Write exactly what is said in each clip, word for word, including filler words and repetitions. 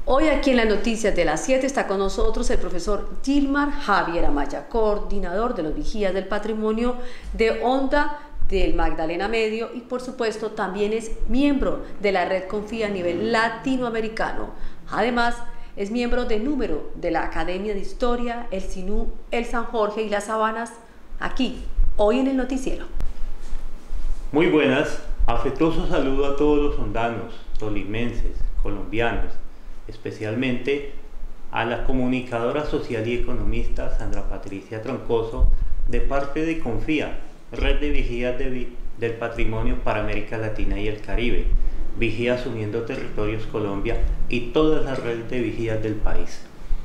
Hoy aquí en las noticias de las siete está con nosotros el profesor Gilmar Javier Amaya, coordinador de los Vigías del Patrimonio de Honda del Magdalena Medio y por supuesto también es miembro de la Red Confía a nivel latinoamericano. Además es miembro de número de la Academia de Historia, el SINU, el San Jorge y las Sabanas, aquí, hoy en el noticiero. Muy buenas, afectuoso saludo a todos los hondanos, tolimenses, colombianos, especialmente a la comunicadora social y economista Sandra Patricia Troncoso de parte de Confía, Red de Vigías de Vi del Patrimonio para América Latina y el Caribe, Vigías Uniendo Territorios Colombia y todas las redes de vigías del país.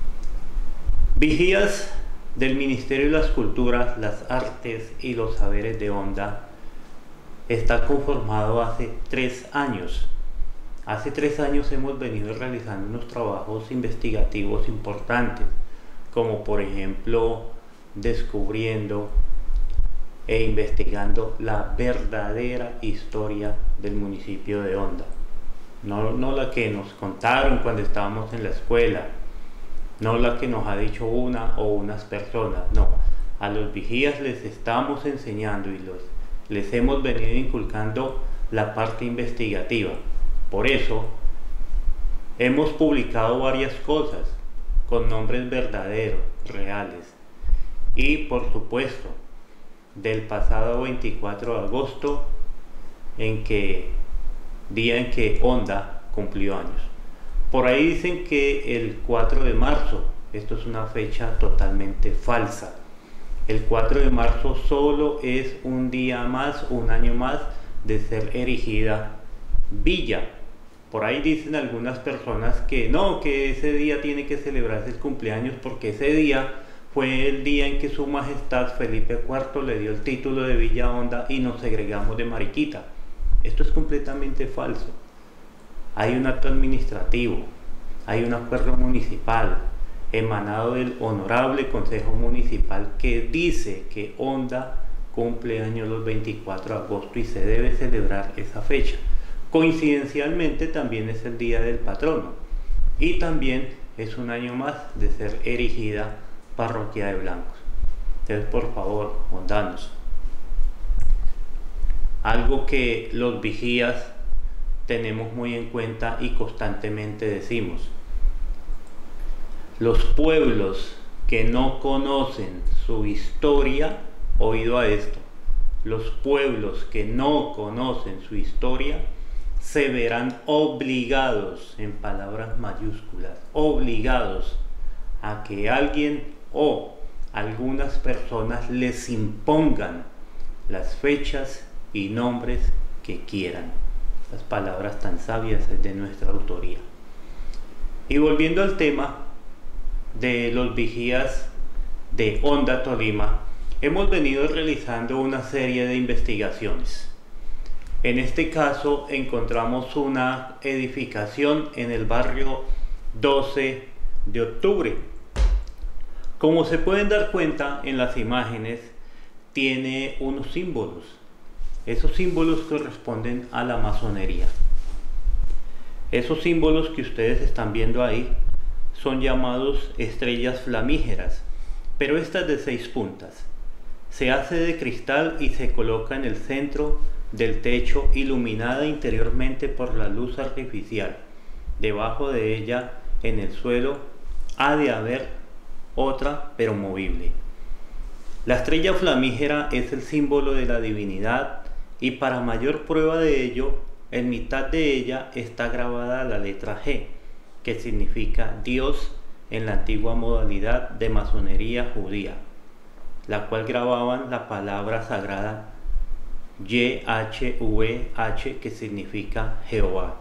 Vigías del Ministerio de las Culturas, las Artes y los Saberes de Honda está conformado hace tres años. Hace tres años hemos venido realizando unos trabajos investigativos importantes, como por ejemplo descubriendo e investigando la verdadera historia del municipio de Honda. No, no la que nos contaron cuando estábamos en la escuela, no la que nos ha dicho una o unas personas, no. A los vigías les estamos enseñando y los, les hemos venido inculcando la parte investigativa. Por eso hemos publicado varias cosas con nombres verdaderos, reales. Y por supuesto, del pasado veinticuatro de agosto, en que, día en que Honda cumplió años. Por ahí dicen que el cuatro de marzo, esto es una fecha totalmente falsa. El cuatro de marzo solo es un día más, un año más de ser erigida villa. Por ahí dicen algunas personas que no, que ese día tiene que celebrarse el cumpleaños porque ese día fue el día en que su majestad Felipe cuarto le dio el título de Villa Honda y nos segregamos de Mariquita. Esto es completamente falso. Hay un acto administrativo, hay un acuerdo municipal emanado del Honorable Consejo Municipal que dice que Honda cumple años los veinticuatro de agosto y se debe celebrar esa fecha. Coincidencialmente también es el día del patrono y también es un año más de ser erigida Parroquia de Blancos. Entonces, por favor, hondanos, algo que los vigías tenemos muy en cuenta y constantemente decimos: los pueblos que no conocen su historia, oído a esto, los pueblos que no conocen su historia se verán obligados, en palabras mayúsculas, obligados a que alguien o algunas personas les impongan las fechas y nombres que quieran. Estas palabras tan sabias es de nuestra autoría. Y volviendo al tema de los vigías de Honda, Tolima, hemos venido realizando una serie de investigaciones. En este caso encontramos una edificación en el barrio doce de octubre. Como se pueden dar cuenta en las imágenes, tiene unos símbolos. Esos símbolos corresponden a la masonería. Esos símbolos que ustedes están viendo ahí son llamados estrellas flamígeras, pero estas de seis puntas. Se hace de cristal y se coloca en el centro del techo, iluminada interiormente por la luz artificial. Debajo de ella, en el suelo, ha de haber otra, pero movible. La estrella flamígera es el símbolo de la divinidad y para mayor prueba de ello, en mitad de ella está grabada la letra G, que significa Dios en la antigua modalidad de masonería judía, la cual grababan la palabra sagrada Y H V H, que significa Jehová.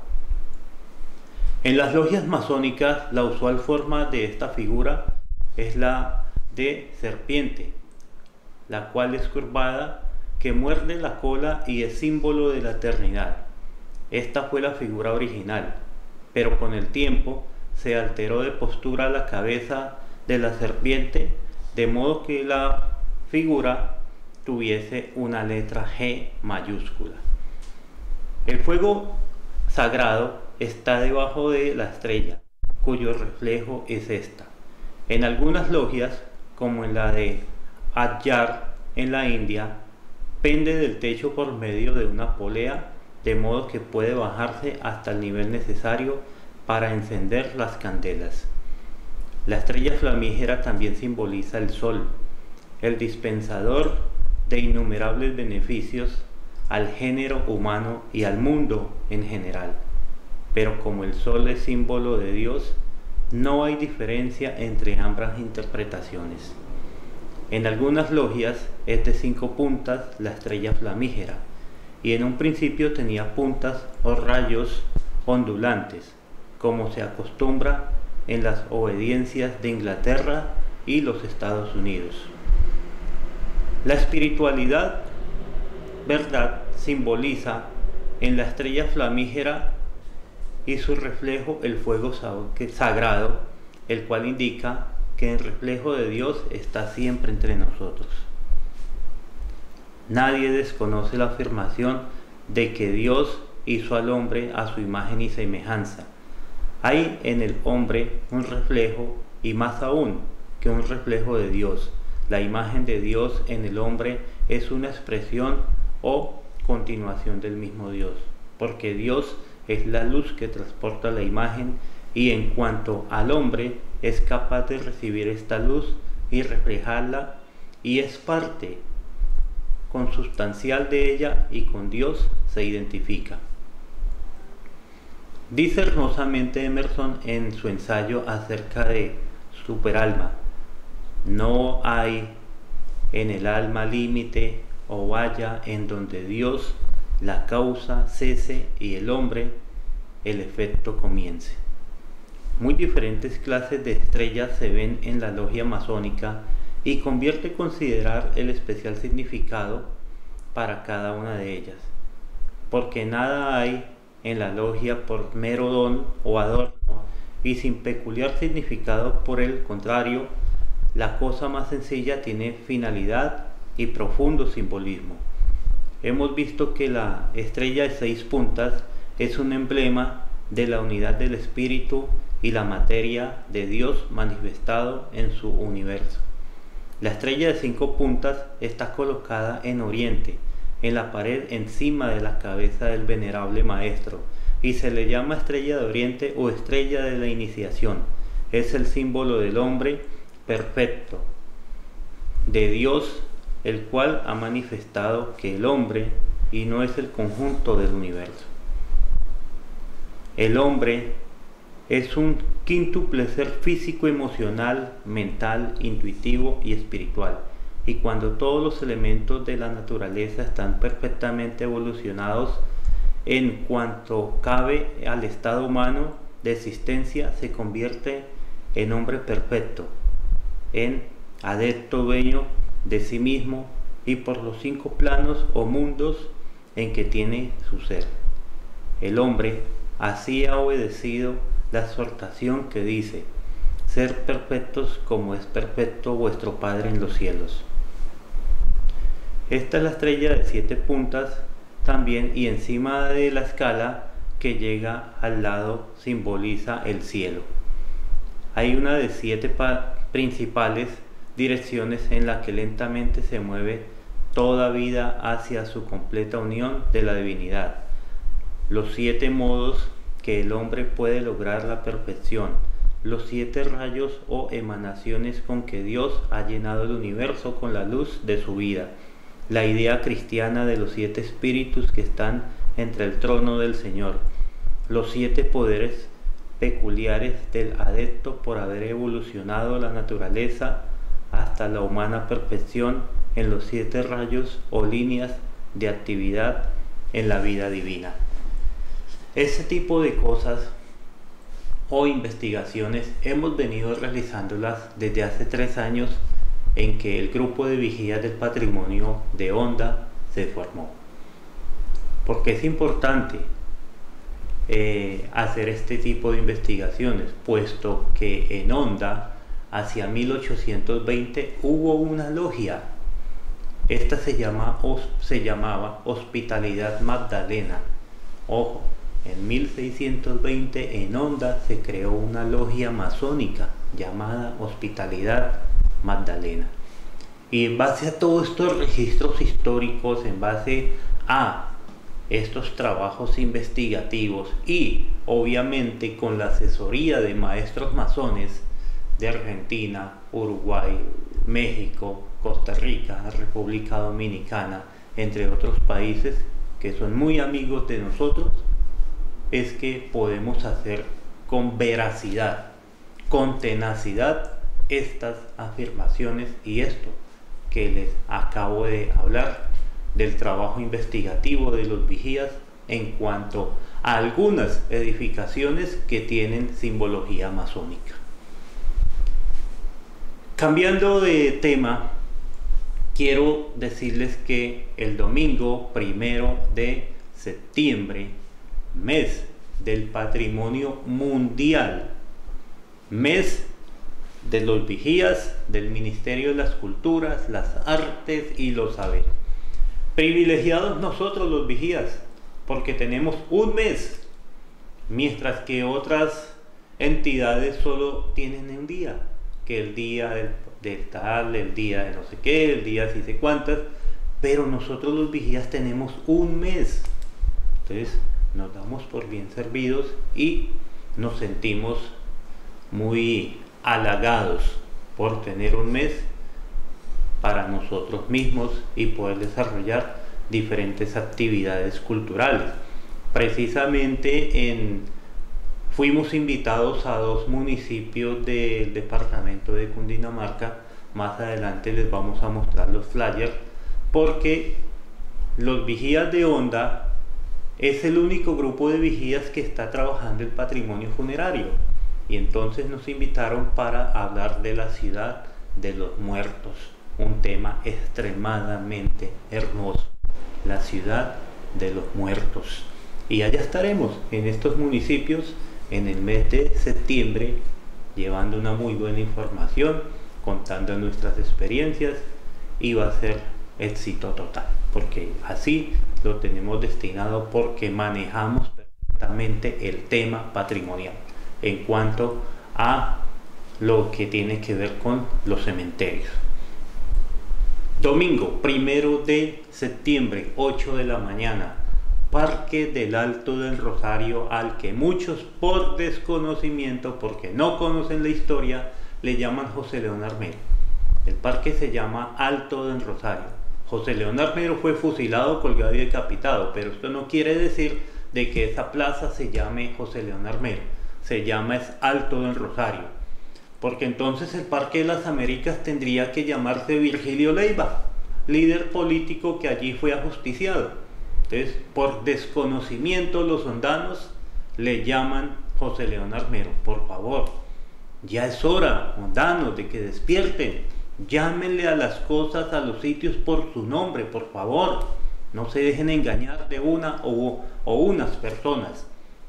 En las logias masónicas, la usual forma de esta figura es la de serpiente, la cual es curvada, que muerde la cola y es símbolo de la eternidad. Esta fue la figura original, pero con el tiempo se alteró de postura la cabeza de la serpiente, de modo que la figura tuviese una letra G mayúscula. El fuego sagrado está debajo de la estrella, cuyo reflejo es esta. En algunas logias, como en la de Adyar en la India, pende del techo por medio de una polea, de modo que puede bajarse hasta el nivel necesario para encender las candelas. La estrella flamígera también simboliza el sol, el dispensador de innumerables beneficios al género humano y al mundo en general. Pero como el sol es símbolo de Dios, no hay diferencia entre ambas interpretaciones. En algunas logias es de cinco puntas la estrella flamígera, y en un principio tenía puntas o rayos ondulantes, como se acostumbra en las obediencias de Inglaterra y los Estados Unidos. La espiritualidad, verdad, simboliza en la estrella flamígera y su reflejo el fuego sagrado, el cual indica que el reflejo de Dios está siempre entre nosotros. Nadie desconoce la afirmación de que Dios hizo al hombre a su imagen y semejanza. Hay en el hombre un reflejo, y más aún que un reflejo de Dios. La imagen de Dios en el hombre es una expresión o continuación del mismo Dios, porque Dios es la luz que transporta la imagen, y en cuanto al hombre es capaz de recibir esta luz y reflejarla, y es parte consustancial de ella, y con Dios se identifica. Dice hermosamente Emerson en su ensayo acerca de superalma: no hay en el alma límite o valla en donde Dios, la causa, cese y el hombre, el efecto comience. Muy diferentes clases de estrellas se ven en la logia masónica, y convierte considerar el especial significado para cada una de ellas, porque nada hay en la logia por mero don o adorno y sin peculiar significado. Por el contrario, la cosa más sencilla tiene finalidad y profundo simbolismo. Hemos visto que la estrella de seis puntas es un emblema de la unidad del espíritu y la materia de Dios manifestado en su universo. La estrella de cinco puntas está colocada en oriente, en la pared encima de la cabeza del venerable maestro, y se le llama estrella de oriente o estrella de la iniciación. Es el símbolo del hombre perfecto, de Dios, el cual ha manifestado que el hombre y no es el conjunto del universo. El hombre es un quíntuple ser físico, emocional, mental, intuitivo y espiritual. Y cuando todos los elementos de la naturaleza están perfectamente evolucionados en cuanto cabe al estado humano de existencia, se convierte en hombre perfecto, en adepto dueño de sí mismo y por los cinco planos o mundos en que tiene su ser. El hombre así ha obedecido la exhortación que dice: ser perfectos como es perfecto vuestro Padre en los cielos. Esta es la estrella de siete puntas también, y encima de la escala que llega al lado simboliza el cielo. Hay una de siete principales direcciones en la que lentamente se mueve toda vida hacia su completa unión de la divinidad. Los siete modos que el hombre puede lograr la perfección, los siete rayos o emanaciones con que Dios ha llenado el universo con la luz de su vida, la idea cristiana de los siete espíritus que están entre el trono del Señor, los siete poderes peculiares del adepto por haber evolucionado la naturaleza hasta la humana perfección en los siete rayos o líneas de actividad en la vida divina. Ese tipo de cosas o investigaciones hemos venido realizándolas desde hace tres años en que el grupo de vigías del patrimonio de Honda se formó. Porque es importante eh, hacer este tipo de investigaciones, puesto que en Honda hacia mil ochocientos veinte hubo una logia. Esta se, llama, se llamaba Hospitalidad Magdalena. Ojo, en mil seiscientos veinte en Honda se creó una logia masónica llamada Hospitalidad Magdalena. Y en base a todos estos registros históricos, en base a estos trabajos investigativos y obviamente con la asesoría de maestros masones de Argentina, Uruguay, México, Costa Rica, República Dominicana, entre otros países que son muy amigos de nosotros, es que podemos hacer con veracidad, con tenacidad, estas afirmaciones y esto que les acabo de hablar del trabajo investigativo de los vigías en cuanto a algunas edificaciones que tienen simbología masónica. Cambiando de tema, quiero decirles que el domingo primero de septiembre, mes del patrimonio mundial, mes de los vigías del Ministerio de las Culturas, las Artes y los Saberes. Privilegiados nosotros los vigías, porque tenemos un mes, mientras que otras entidades solo tienen un día, que el día del, del tal, el día de no sé qué, el día sí sé cuántas, pero nosotros los vigías tenemos un mes. Entonces nos damos por bien servidos y nos sentimos muy halagados por tener un mes para nosotros mismos y poder desarrollar diferentes actividades culturales. Precisamente en, fuimos invitados a dos municipios del departamento de Cundinamarca. Más adelante les vamos a mostrar los flyers, porque los vigías de Honda es el único grupo de vigías que está trabajando el patrimonio funerario, y entonces nos invitaron para hablar de la ciudad de los muertos, un tema extremadamente hermoso, la ciudad de los muertos. Y allá estaremos en estos municipios en el mes de septiembre, llevando una muy buena información, contando nuestras experiencias, y va a ser éxito total, porque así lo tenemos destinado, porque manejamos perfectamente el tema patrimonial en cuanto a lo que tiene que ver con los cementerios. Domingo primero de septiembre, ocho de la mañana, Parque del Alto del Rosario, al que muchos por desconocimiento, porque no conocen la historia, le llaman José León Armero. El parque se llama Alto del Rosario. José León Armero fue fusilado, colgado y decapitado, pero esto no quiere decir de que esa plaza se llame José León Armero. Se llama es Alto del Rosario, porque entonces el Parque de las Américas tendría que llamarse Virgilio Leiva, líder político que allí fue ajusticiado. Entonces, por desconocimiento, los hondanos le llaman José León Armero. Por favor, ya es hora, hondanos, de que despierten. Llámenle a las cosas, a los sitios por su nombre, por favor. No se dejen engañar de una o, o unas personas.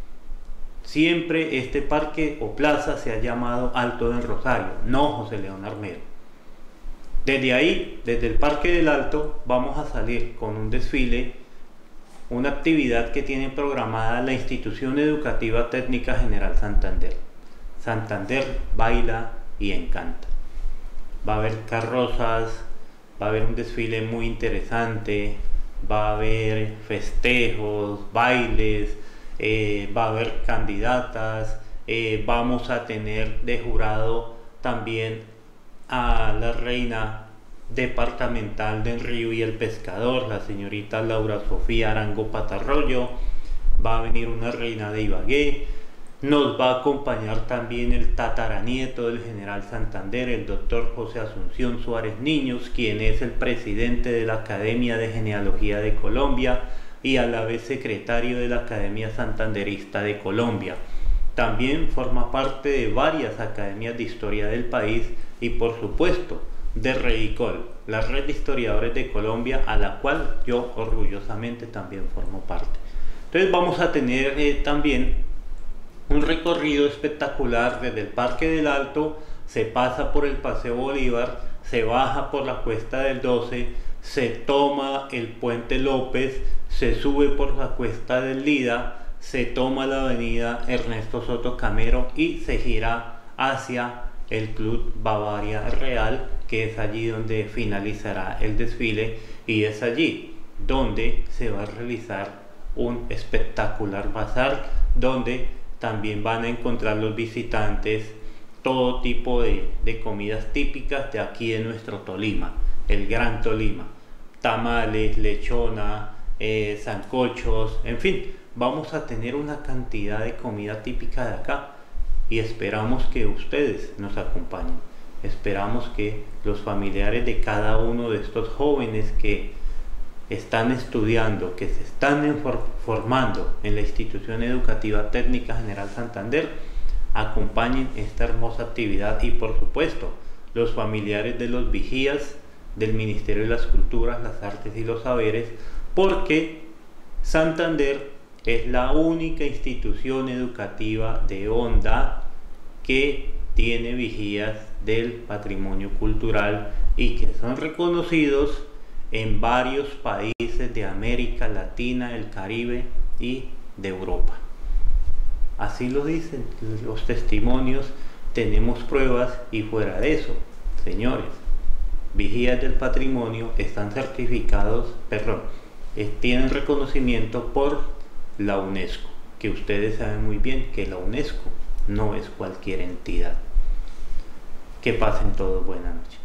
Siempre este parque o plaza se ha llamado Alto del Rosario, no José León Armero. Desde ahí, desde el Parque del Alto, vamos a salir con un desfile, una actividad que tiene programada la Institución Educativa Técnica General Santander. Santander baila y encanta. Va a haber carrozas, va a haber un desfile muy interesante, va a haber festejos, bailes, eh, va a haber candidatas, eh, vamos a tener de jurado también a la reina departamental del Río y el Pescador, la señorita Laura Sofía Arango Patarroyo. Va a venir una reina de Ibagué. Nos va a acompañar también el tataranieto del general Santander, el doctor José Asunción Suárez Niños, quien es el presidente de la Academia de Genealogía de Colombia y a la vez secretario de la Academia Santanderista de Colombia. También forma parte de varias academias de historia del país y, por supuesto, de REICOL, la Red de Historiadores de Colombia, a la cual yo orgullosamente también formo parte. Entonces vamos a tener eh, también un recorrido espectacular desde el Parque del Alto, se pasa por el Paseo Bolívar, se baja por la Cuesta del doce, se toma el Puente López, se sube por la Cuesta del Lida, se toma la avenida Ernesto Soto Camero y se gira hacia el Club Bavaria Real, que es allí donde finalizará el desfile, y es allí donde se va a realizar un espectacular bazar, donde también van a encontrar los visitantes todo tipo de, de comidas típicas de aquí de nuestro Tolima, el Gran Tolima, tamales, lechona, eh, sancochos, en fin, vamos a tener una cantidad de comida típica de acá y esperamos que ustedes nos acompañen. Esperamos que los familiares de cada uno de estos jóvenes que están estudiando, que se están formando en la Institución Educativa Técnica General Santander, acompañen esta hermosa actividad, y por supuesto los familiares de los vigías del Ministerio de las Culturas, las Artes y los Saberes, porque Santander es la única institución educativa de onda que tiene vigías del patrimonio cultural y que son reconocidos en varios países de América Latina, el Caribe y de Europa. Así lo dicen los testimonios, tenemos pruebas, y fuera de eso, señores, vigías del patrimonio están certificados, perdón, eh, tienen reconocimiento por la UNESCO, que ustedes saben muy bien que la UNESCO no es cualquier entidad. Que pasen todos buena noche.